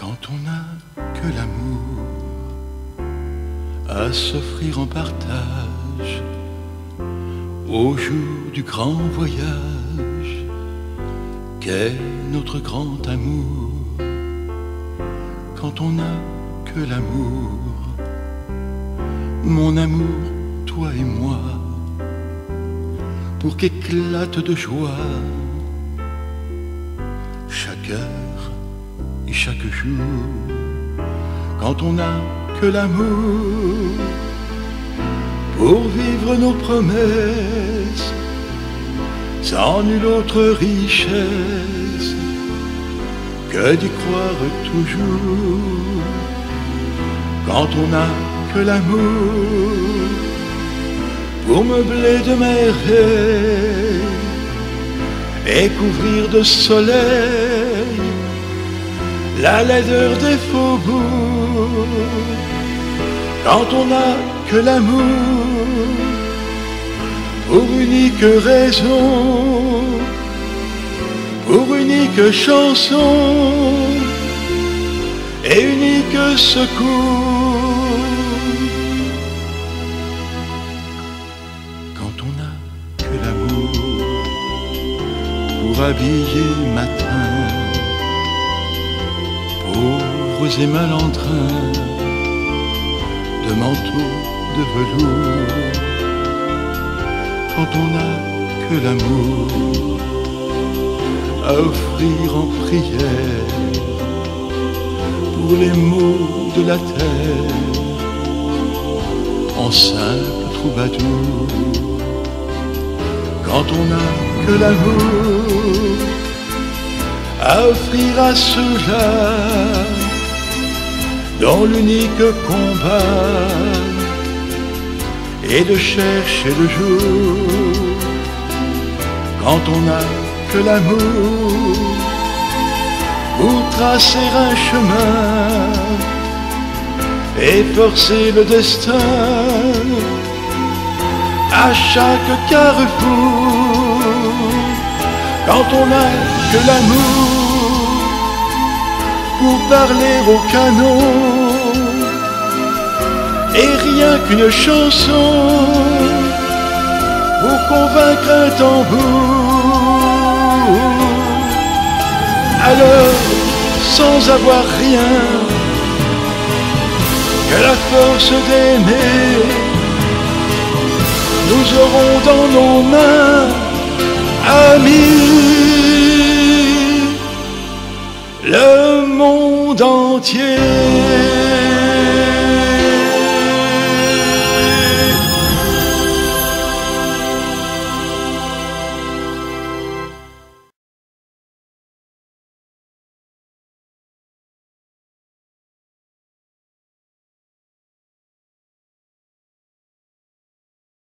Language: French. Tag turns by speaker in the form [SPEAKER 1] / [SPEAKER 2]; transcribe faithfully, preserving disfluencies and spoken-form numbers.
[SPEAKER 1] Quand on n'a que l'amour à s'offrir en partage au jour du grand voyage qu'est notre grand amour. Quand on n'a que l'amour, mon amour, toi et moi, pour qu'éclate de joie chaque heure et chaque jour. Quand on n'a que l'amour pour vivre nos promesses sans nulle autre richesse que d'y croire toujours. Quand on n'a que l'amour pour meubler de merveilles et couvrir de soleil la laideur des faubourgs. Quand on n'a que l'amour pour unique raison, pour unique chanson et unique secours. Quand on n'a que l'amour pour habiller matin pauvres et malandrins de manteaux de velours. Quand on n'a que l'amour à offrir en prière pour les maux de la terre en simple troubadour. Quand on n'a que l'amour à offrir à ceux-là dont l'unique combat est de chercher le jour. Quand on n'a que l'amour pour tracer un chemin et forcer le destin à chaque carrefour. Quand on n'a que l'amour pour parler au canon et rien qu'une chanson pour convaincre un tambour. Alors, sans avoir rien que la force d'aimer, nous aurons dans nos mains, amis, le monde entier.